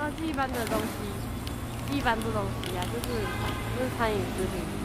是一般的东西，一般的东西啊，就是餐饮食品。